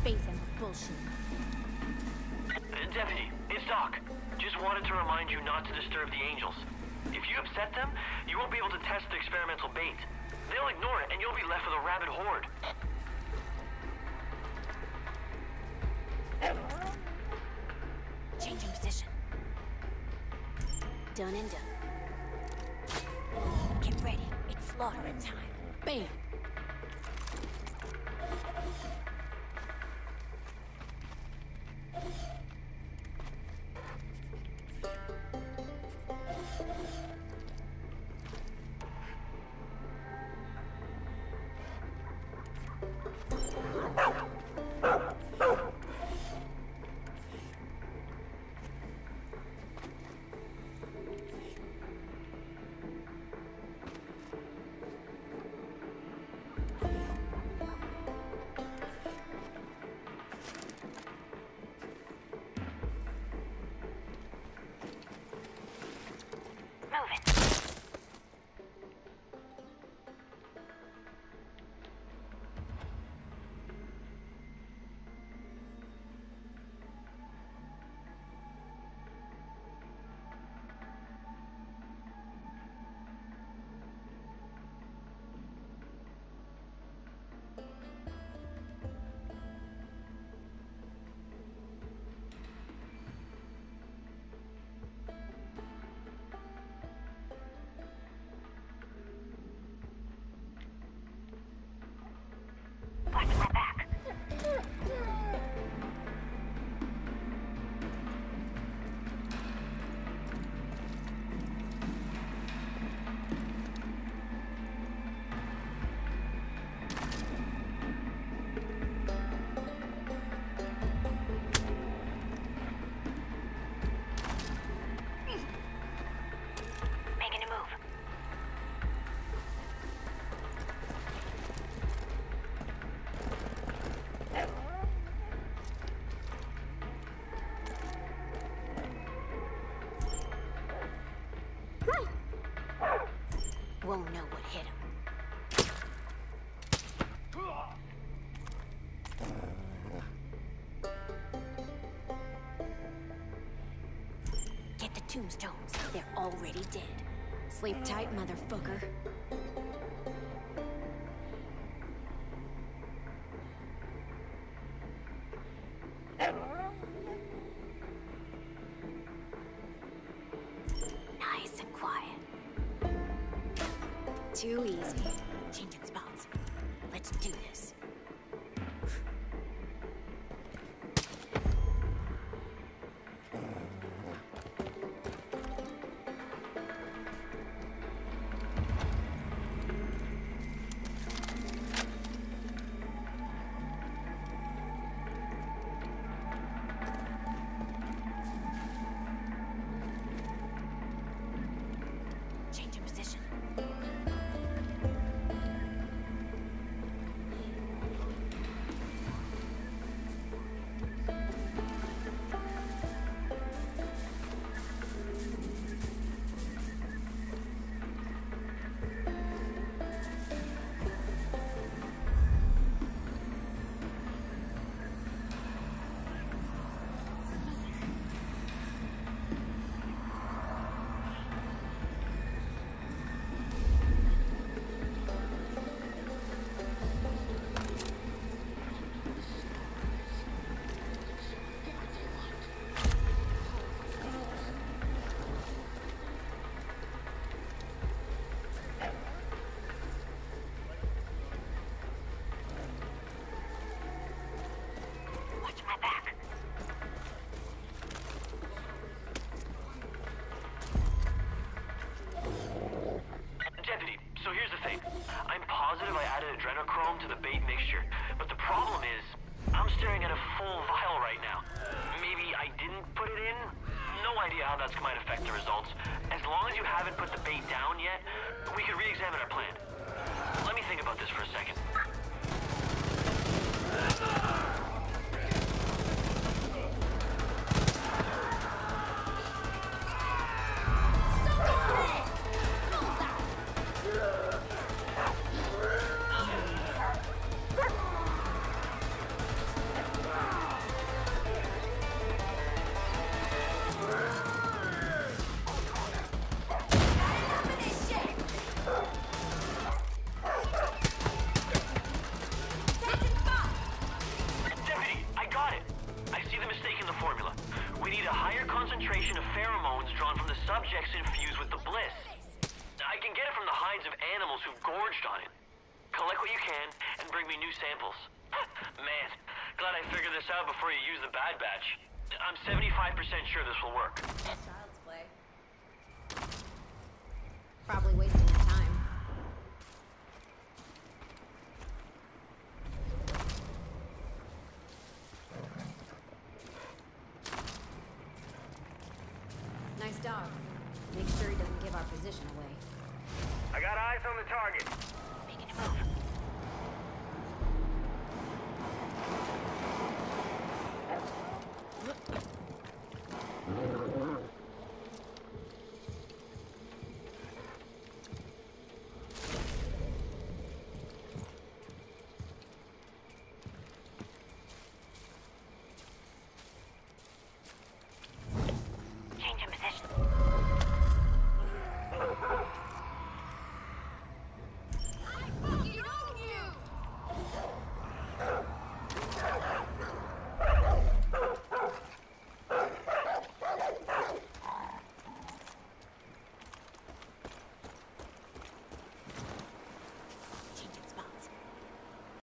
face and bullshit. Deputy, it's Doc. Just wanted to remind you not to disturb the Angels. If you upset them, you won't be able to test the experimental bait. They'll ignore it, and you'll be left with a rabid horde. Changing position. Done and done. Get ready. It's slaughtering time. Bam! Watch my back. Making a move. Won't know what hit him. Get the tombstones. They're already dead. Sleep tight, motherfucker. Nice and quiet. Too easy. Changing spots. Let's do this. Changing position. Watch my back. Deputy, so here's the thing. I'm positive I added adrenochrome to the bait mixture, but the problem is, I'm staring at a full vial right now. Maybe I didn't put it in? No idea how that might affect the results. As long as you haven't put the bait down yet, we could re-examine our plan. Let me think about this for a second. combination of pheromones drawn from the subjects infused with the bliss. I can get it from the hides of animals who've gorged on it. Collect what you can, and bring me new samples. Man, glad I figured this out before you use the bad batch. I'm 75% sure this will work. Child's play. Probably wasting your time. Nice dog. Make sure he doesn't give our position away. I got eyes on the target. Making a move.